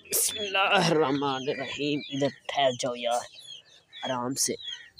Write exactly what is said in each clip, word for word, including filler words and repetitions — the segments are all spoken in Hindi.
बिस्मिल्लाहिर्रहमानिर्रहीम। इधर ठहर जाओ यार आराम से।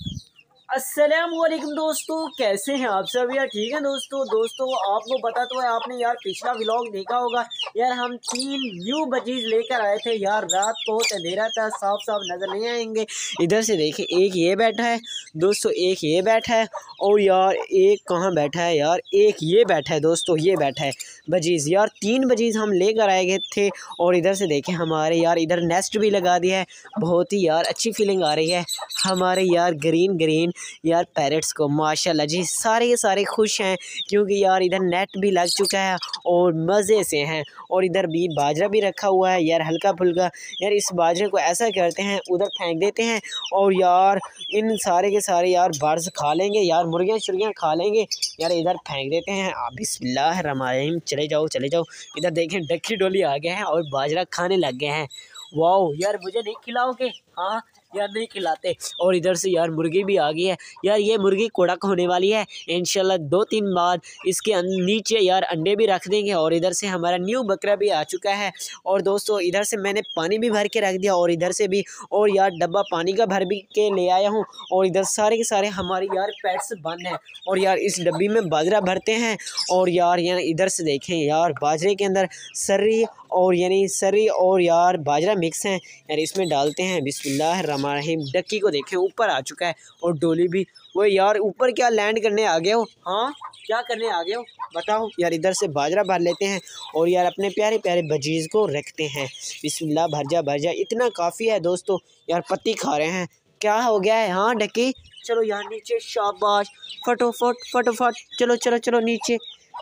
अस्सलाम वालेकुम दोस्तों, कैसे हैं आप सब यार? ठीक है दोस्तों। दोस्तों आपको पता तो है, आपने यार पिछला व्लॉग देखा होगा यार, हम तीन न्यू बजीज लेकर आए थे यार। रात बहुत अंधेरा था, साफ साफ नज़र नहीं आएंगे। इधर से देखें, एक ये बैठा है दोस्तों, एक ये बैठा है, और यार एक कहाँ बैठा है यार, एक ये बैठा है दोस्तों, ये बैठा है बजीज। यार तीन बजीज हम लेकर आए गए थे। और इधर से देखें हमारे यार इधर नेस्ट भी लगा दिया है। बहुत ही यार अच्छी फीलिंग आ रही है हमारे यार ग्रीन ग्रीन यार पैरेट्स को। माशाल्लाह जी, सारे के सारे खुश हैं क्योंकि यार इधर नेट भी लग चुका है और मज़े से हैं। और इधर भी बाजरा भी रखा हुआ है यार, हल्का फुल्का। यार इस बाजरे को ऐसा करते हैं, उधर फेंक देते हैं, और यार इन सारे के सारे यार बर्ड्स खा लेंगे यार, मुर्गियाँ शुर्गियाँ खा लेंगे यार, इधर फेंक देते हैं। बिस्मिल्लाहिर्रहमानिर्रहीम। चले जाओ चले जाओ। इधर देखें डक्की डोली आ गए हैं और बाजरा खाने लग गए हैं। वाओ यार, मुझे नहीं खिलाओगे? हाँ यार नहीं खिलाते। और इधर से यार मुर्गी भी आ गई है यार, ये मुर्गी कड़क होने वाली है इंशाल्लाह। दो तीन बाद इसके नीचे यार अंडे भी रख देंगे। और इधर से हमारा न्यू बकरा भी आ चुका है। और दोस्तों इधर से मैंने पानी भी भर के रख दिया, और इधर से भी, और यार डब्बा पानी का भर भी के ले आया हूँ। और इधर सारे के सारे हमारे यार पेट्स बंद हैं। और यार इस डब्बी में बाजरा भरते हैं। और यार यार इधर से देखें यार, बाजरे के अंदर सर्री और यानी सर्री और यार बाजरा मिक्स हैं यार, इसमें डालते हैं। बिस्मिल्लाहिर्रहमानिर्रहीम। डक्की को देखें ऊपर आ चुका है, और डोली भी। वो यार ऊपर क्या लैंड करने आ गए हो? हाँ क्या करने आ गए हो बताओ यार। इधर से बाजरा भर लेते हैं और यार अपने प्यारे प्यारे बजीज़ को रखते हैं। बिस्मिल्लाह, भर जा भर जा, इतना काफ़ी है दोस्तों। यार पत्ती खा रहे हैं, क्या हो गया है? हाँ डक्की चलो यार नीचे, शाबाश, फटोफट फटोफट, चलो चलो चलो नीचे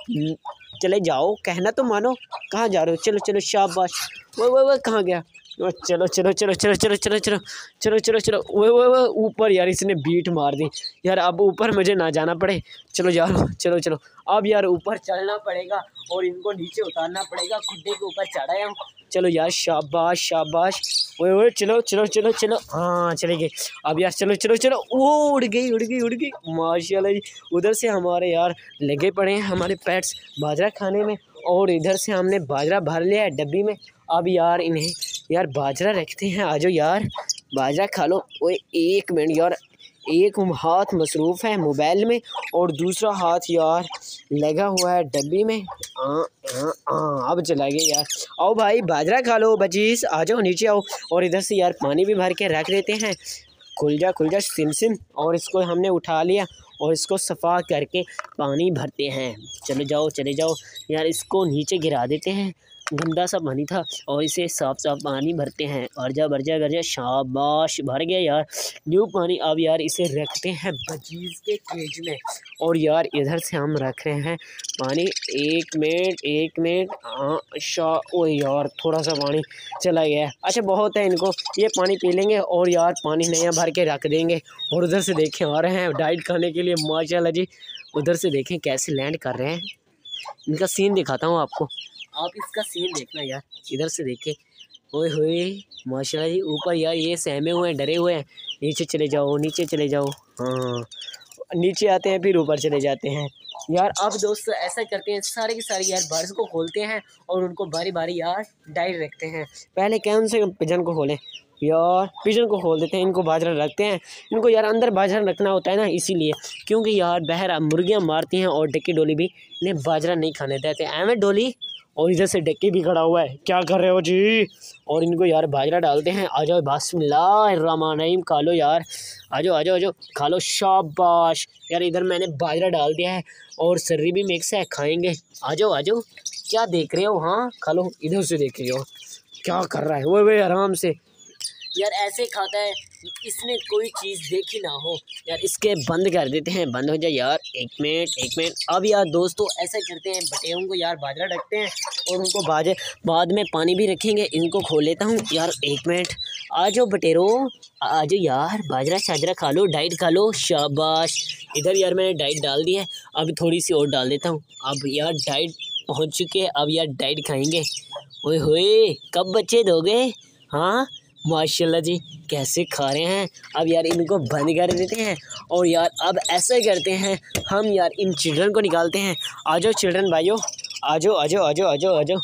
चले जाओ, कहना तो मानो। कहाँ जा रहे हो? चलो चलो शाबाश। वो वो वो कहाँ गया? चलो चलो चलो चलो चलो चलो चलो चलो चलो चलो वो वो वो ऊपर यार इसने बीट मार दी यार। अब ऊपर मुझे ना जाना पड़े। चलो यार चलो चलो, अब यार ऊपर चलना पड़ेगा और इनको नीचे उतारना पड़ेगा। खुड्डे के ऊपर चढ़ाया हूँ। चलो यार शाबाश शाबाश। वो वो चलो चलो चलो चलो, हाँ चले गए। अब यार चलो चलो चलो, वो उड़ गई उड़ गई उड़ गई माशाल्लाह जी। उधर से हमारे यार लगे पड़े हैं हमारे पेट्स बाजरा खाने में, और इधर से हमने बाजरा भर लिया है डब्बी में। अब यार इन्हें यार बाजरा रखते हैं। आ जाओ यार बाजरा खा लो। ओए एक मिनट यार, एक हाथ मसरूफ़ है मोबाइल में और दूसरा हाथ यार लगा हुआ है डब्बी में। हाँ हाँ हाँ, अब चला गया यार। आओ भाई बाजरा खा लो बजीज, आ जाओ नीचे आओ। और इधर से यार पानी भी भर के रख देते हैं। खुल जा खुल जा सिम सिम। और इसको हमने उठा लिया और इसको सफ़ा करके पानी भरते हैं। चले जाओ चले जाओ यार, इसको नीचे गिरा देते हैं, गंदा सा पानी था, और इसे साफ साफ पानी भरते हैं। और जा भर जा भर जा, शाबाश भर गया यार न्यू पानी। अब यार इसे रखते हैं बजीज के केज में। और यार इधर से हम रख रहे हैं पानी। एक मिनट एक मिनट, हाँ शाह। ओ यार थोड़ा सा पानी चला गया। अच्छा बहुत है, इनको ये पानी पी लेंगे और यार पानी नया भर के रख देंगे। और उधर से देखें आ रहे हैं डाइट खाने के लिए माशाल्लाह जी। उधर से देखें कैसे लैंड कर रहे हैं, इनका सीन दिखाता हूँ आपको, आप इसका सीन देखना यार। इधर से देखें, ओए होए माशाल्लाह जी। ऊपर यार ये सहमे हुए हैं, डरे हुए हैं। नीचे चले जाओ नीचे चले जाओ, हाँ नीचे आते हैं फिर ऊपर चले जाते हैं यार। अब दोस्तों ऐसा करते हैं, सारे के सारे यार बर्ड्स को खोलते हैं और उनको बारी बारी यार डाइट रखते हैं। पहले कौन से पिजन को खोलें यार? पिजन को खोल देते हैं, इनको बाजरा रखते हैं। इनको यार अंदर बाजरा रखना होता है ना, इसीलिए, क्योंकि यार बाहर मुर्गियाँ मारती हैं और डक्की डोली भी इन्हें बाजरा नहीं खाने देते। एवं डोली, और इधर से डक्की भी खड़ा हुआ है, क्या कर रहे हो जी? और इनको यार बाजरा डालते हैं। आ जाओ बिस्मिल्लाहिर्रहमानिर्रहीम, खा लो यार, आ जाओ आ जाओ आ जाओ खा लो, शाबाश। यार इधर मैंने बाजरा डाल दिया है और सर्री भी मिक्स है, खाएंगे। आ जाओ आ जाओ, क्या देख रहे हो? हाँ खा लो। इधर से देख रहे हो क्या कर रहा है? वो वे आराम से यार ऐसे खाता है, इसने कोई चीज़ देखी ना हो यार। इसके बंद कर देते हैं, बंद हो जाए यार। एक मिनट एक मिनट। अब यार दोस्तों ऐसा करते हैं, बटेरों को यार बाजरा रखते हैं और उनको बाजे बाद में पानी भी रखेंगे। इनको खोल लेता हूँ यार, एक मिनट। आ जाओ बटेरो, आ जाओ यार, बाजरा शाजरा खा लो, डाइट खा लो, शाबाश। इधर यार मैंने डाइट डाल दी है, अब थोड़ी सी और डाल देता हूँ। अब यार डाइट पहुँच चुके हैं, अब यार डाइट खाएँगे। ओए होए कब बच्चे दोगे? हाँ माशाल्लाह जी, कैसे खा रहे हैं। अब यार इनको बंद कर देते हैं और यार अब ऐसा करते हैं हम, यार इन चिल्ड्रन को निकालते हैं। आ जाओ चिल्ड्रन भाइयों, आ जाओ आ जाओ आ जाओ आ जाओ आ जाओ।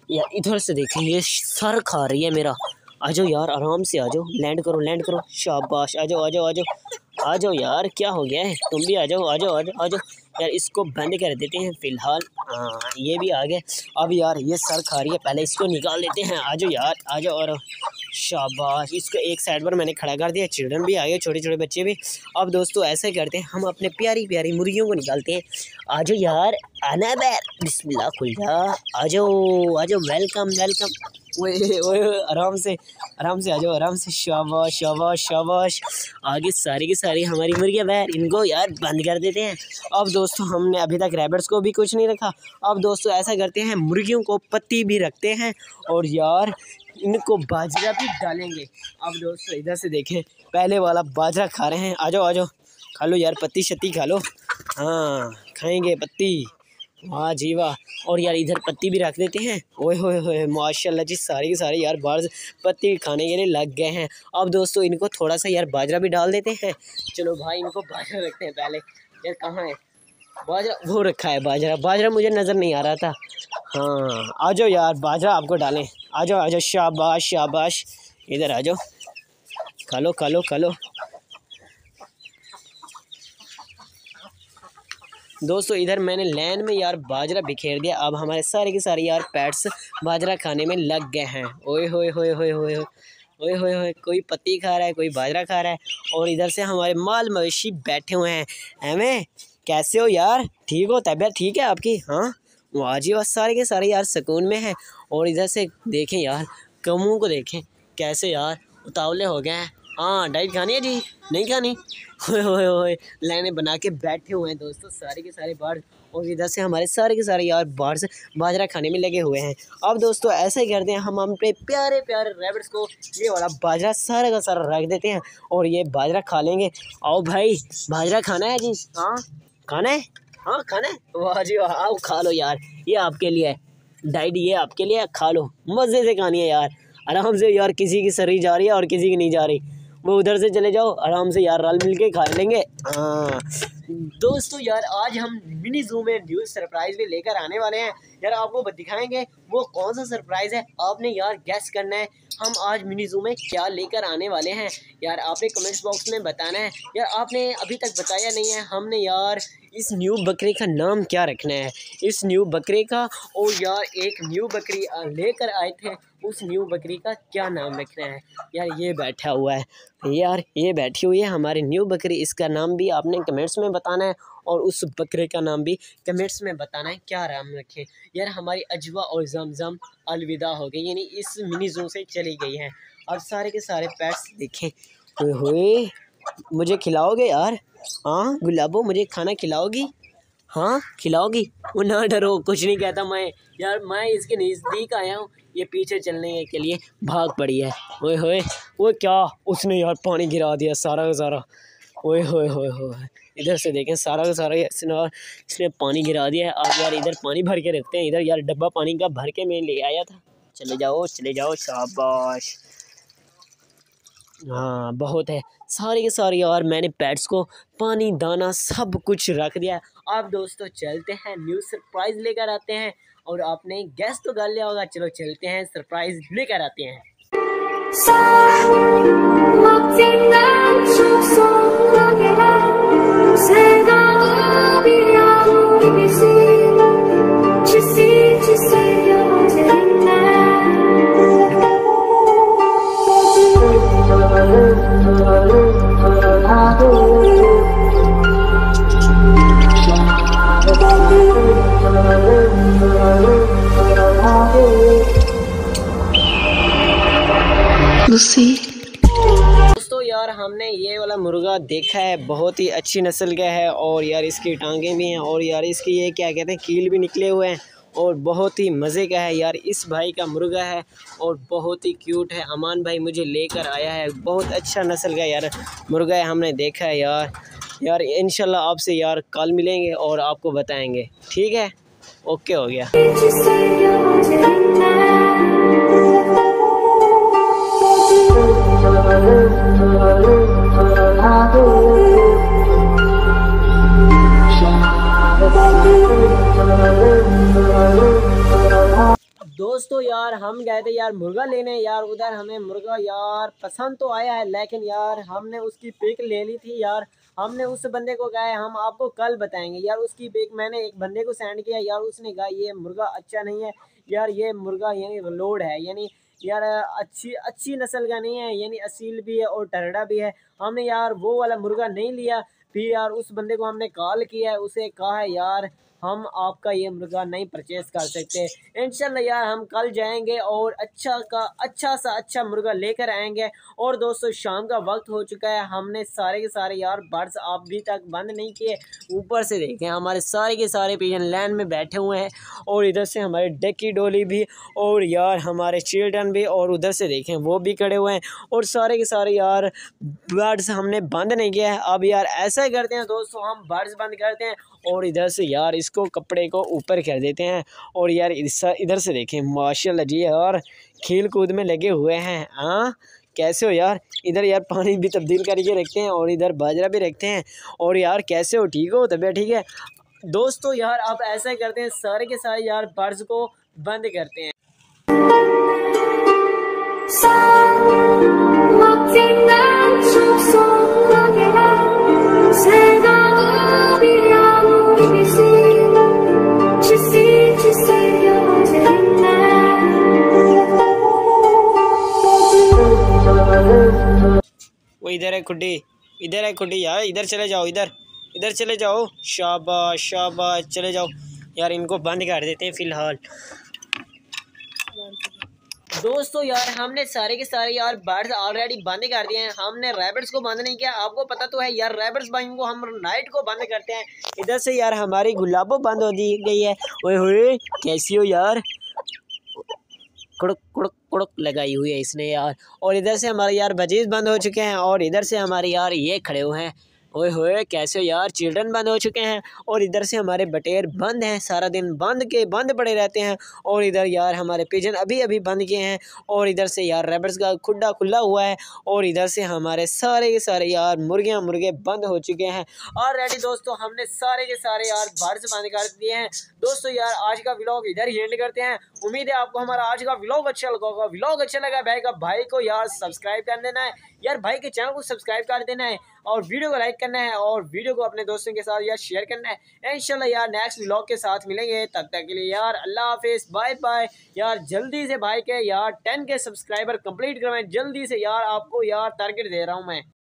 यार इधर से देखें, ये सर खा रही है मेरा। आ जाओ यार, आराम से आ जाओ, लैंड करो लैंड करो, शाबाश। आ जाओ आ जाओ आ जाओ आ जाओ यार, क्या हो गया है, तुम भी आ जाओ आ जाओ आ जाओ आ जाओ यार। इसको बंद कर देते हैं फ़िलहाल। हाँ ये भी आ गए। अब यार ये सर खा रही है, पहले इसको निकाल देते हैं। आ जाओ यार आ जाओ, और शाबाश, इसको एक साइड पर मैंने खड़ा कर दिया। चिल्ड्रन भी आ गए, छोटे छोटे बच्चे भी। अब दोस्तों ऐसा करते हैं, हम अपने प्यारी प्यारी मुर्गियों को निकालते हैं। आ जाओ यार, आना बैर, बिस्मिल्लाह, खुल जा। आ जाओ आ जाओ, वेलकम वेलकम। ओए ओए, आराम से आराम से आ जाओ, आराम से। शाबाश शाबाश शाबाश। आगे सारी की सारी हमारी मुर्गियाँ बैर, इनको यार बंद कर देते हैं। अब दोस्तों हमने अभी तक रैबिट्स को भी कुछ नहीं रखा। अब दोस्तों ऐसा करते हैं, मुर्गियों को पत्ती भी रखते हैं और यार इनको बाजरा भी डालेंगे। अब दोस्तों इधर से देखें, पहले वाला बाजरा खा रहे हैं। आ जाओ आ जाओ, खा लो यार, पत्ती शत्ती खा लो। हाँ खाएंगे पत्ती, वाह जी वाह। और यार इधर पत्ती भी रख देते हैं। ओए होए होए, माशाल्लाह जी, सारे के सारे यार बाहर पत्ती खाने के लिए लग गए हैं। अब दोस्तों इनको थोड़ा सा यार बाजरा भी डाल देते हैं। चलो भाई इनको बाजरा रखते हैं पहले। यार कहाँ है बाजरा, वो रखा है बाजरा, बाजरा मुझे नज़र नहीं आ रहा था। हाँ आ जाओ यार, बाजरा आपको डालें। आ जाओ आ जाओ, शाबाश शाबाश, इधर आ जाओ, खा लो खा लो खा लो। दोस्तों इधर मैंने लैन में यार बाजरा बिखेर दिया। अब हमारे सारे के सारे यार पेट्स बाजरा खाने में लग गए हैं। ओए होए होए होए होए ओए होए होए, कोई पत्ती खा रहा है, कोई बाजरा खा रहा है, और इधर से हमारे माल मवेशी बैठे हुए हैं। हमें कैसे हो यार, ठीक हो, तबीयत ठीक है आपकी? हाँ वाह जी वाह, सारे के सारे यार सुकून में हैं। और इधर से देखें यार, कमों को देखें कैसे यार उतावले हो गए हैं। हाँ डाइट खानी है जी, नहीं खानी? होए होए होए, लाइनें बना के बैठे हुए हैं दोस्तों सारे के सारे बाहर। और इधर से हमारे सारे के सारे यार बाहर से बाजरा खाने में लगे हुए हैं। अब दोस्तों ऐसा ही करते हैं, हम अपने प्यारे प्यारे रैबिट्स को ये वाला बाजरा सारा का सारा रख देते हैं और ये बाजरा खा लेंगे। आओ भाई, बाजरा खाना है जी? हाँ खाना है, हाँ खाना है, वाह जी वाह, आओ खा लो यार, ये आपके लिए है डाइट, ये आपके लिए, खा लो, मज़े से खानी है यार, आराम से यार। किसी की सरी जा रही है और किसी की नहीं जा रही, वो उधर से चले जाओ, आराम से यार रल मिल के खा लेंगे। हाँ दोस्तों यार आज हम मिनी ज़ू में न्यू सरप्राइज़ भी लेकर आने वाले हैं यार, आपको दिखाएंगे वो कौन सा सरप्राइज़ है। आपने यार गैस करना है हम आज मिनी ज़ू में क्या लेकर आने वाले हैं। यार आपने कमेंट्स बॉक्स में बताना है। यार आपने अभी तक बताया नहीं है, हमने यार इस न्यू बकरे का नाम क्या रखना है, इस न्यू बकरे का। और यार एक न्यू बकरी लेकर आए थे, उस न्यू बकरी का क्या नाम रखना है। यार ये बैठा हुआ है यार, ये बैठी हुई है हमारी न्यू बकरी, इसका नाम भी आपने कमेंट्स में बताना है और उस बकरे का नाम भी कमेंट्स में बताना है क्या नाम रखें। यार हमारी अजवा और जमजम अलविदा हो गई, यानी इस मिनी ज़ू से चली गई हैं। अब सारे के सारे पेट्स देखें। ओए होए, मुझे खिलाओगे यार? हाँ गुलाबो, मुझे खाना खिलाओगी? हाँ खिलाओगी? वो ना डरो, कुछ नहीं कहता मैं। यार मैं इसके नज़दीक आया हूँ, ये पीछे चलने के लिए भाग पड़ी है। ओए होए, वो क्या, उसने यार पानी गिरा दिया सारा का सारा। ओए होए होए होए, इधर से देखें सारा का सारा इसने इसने पानी गिरा दिया है। अब यार इधर पानी भर के रखते हैं, इधर यार डब्बा पानी का भर के मैं ले आया था। चले जाओ चले जाओ, शाबाश। हाँ बहुत है, सारे के सारे यार मैंने पेट्स को पानी दाना सब कुछ रख दिया। अब दोस्तों चलते हैं, न्यू सरप्राइज़ लेकर आते हैं। और आपने गैस तो कर लिया होगा, चलो चलते हैं सरप्राइज़ लेकर आते हैं। दोस्तों यार हमने ये वाला मुर्गा देखा है, बहुत ही अच्छी नस्ल का है और यार इसकी टांगें भी हैं और यार इसकी ये क्या कहते हैं कील भी निकले हुए हैं और बहुत ही मज़े का है यार। इस भाई का मुर्गा है और बहुत ही क्यूट है। अमान भाई मुझे लेकर आया है, बहुत अच्छा नस्ल का यार मुर्गा है, हमने देखा है यार। यार इंशाल्लाह आपसे यार कल मिलेंगे और आपको बताएंगे, ठीक है? ओके हो गया। दोस्तों यार मुर्गा लेने। यार उधर हमें मुर्गा यार पसंद तो आया है, लेकिन यार हमने उसकी पिक ले ली थी यार। हमने उस बंदे को कहा है हम आपको कल बताएंगे यार। उसकी पिक मैंने एक बंदे को सेंड किया यार, उसने कहा ये मुर्गा अच्छा नहीं है यार, ये मुर्गा यानी लोड है, यानी यार अच्छी अच्छी नस्ल का नहीं है, यानी असील भी है और टरडा भी है। हमने यार वो वाला मुर्गा नहीं लिया। फिर यार उस बंदे को हमने कॉल किया है, उसे कहा है यार हम आपका ये मुर्गा नहीं परचेज कर सकते। इंशाल्लाह यार हम कल जाएंगे और अच्छा का अच्छा सा अच्छा मुर्गा लेकर आएंगे। और दोस्तों शाम का वक्त हो चुका है, हमने सारे के सारे यार बर्ड्स अभी तक बंद नहीं किए। ऊपर से देखें हमारे सारे के सारे पिजन लाइन में बैठे हुए हैं, और इधर से हमारे डक्की डोली भी, और यार हमारे चिल्ड्रन भी, और उधर से देखें वो भी खड़े हुए हैं। और सारे के सारे यार बर्ड्स हमने बंद नहीं किया है। अब यार ऐसा करते हैं दोस्तों, हम बर्ड्स बंद करते हैं और इधर से यार इसको कपड़े को ऊपर कर देते हैं। और यार इधर से देखें माशाल्लाह जी यार खेल कूद में लगे हुए हैं। हाँ कैसे हो यार? इधर यार पानी भी तब्दील करके रखते हैं और इधर बाजरा भी रखते हैं। और यार कैसे हो? ठीक हो? तबीयत ठीक है दोस्तों? यार अब ऐसा करते हैं, सारे के सारे यार बर्ड्स को बंद करते हैं। वो इधर है खुड्डी, इधर है खुड्डी यार, इधर चले जाओ, इधर इधर चले जाओ। शाबाश शाबाश, चले जाओ यार। इनको बंद कर देते हैं फ़िलहाल। दोस्तों यार हमने सारे के सारे यार बर्ड्स ऑलरेडी बंद कर दिए हैं। हमने रैबिट्स को बंद नहीं किया, आपको पता तो है यार रैबिट्स भाई को हम नाइट को बंद करते हैं। इधर से यार हमारी गुलाबो बंद हो दी गई है। ओए होए कैसी हो यार? कुड़क कुड़क कुड़क लगाई हुई है इसने यार। और इधर से हमारे यार बजीज बंद हो चुके हैं, और इधर से हमारे यार ये खड़े हुए हैं। ओए होए कैसे यार? चिल्ड्रन बंद हो चुके हैं, और इधर से हमारे बटेर बंद हैं, सारा दिन बंद के बंद पड़े रहते हैं। और इधर यार हमारे पिजन अभी अभी बंद किए हैं, और इधर से यार रैबिट्स का खुड्डा खुला हुआ है। और इधर से हमारे सारे के सारे यार मुर्गियाँ मुर्गे बंद हो चुके हैं ऑलरेडी। दोस्तों हमने सारे के सारे यार बर्ड्स बंद कर दिए हैं। दोस्तों यार आज का व्लॉग इधर ही एंड करते हैं। उम्मीद है आपको हमारा आज का व्लॉग अच्छा लगा होगा। व्लॉग अच्छा लगा भाई का भाई को यार सब्सक्राइब कर देना है यार, भाई के चैनल को सब्सक्राइब कर देना है, और वीडियो को लाइक करना है, और वीडियो को अपने दोस्तों के साथ यार शेयर करना है। इंशाल्लाह यार नेक्स्ट व्लॉग के साथ मिलेंगे, तब तक के लिए यार अल्लाह हाफिज़, बाय बाय। यार जल्दी से भाई के यार टेन के सब्सक्राइबर कंप्लीट करवाएं, जल्दी से यार आपको यार टारगेट दे रहा हूँ मैं।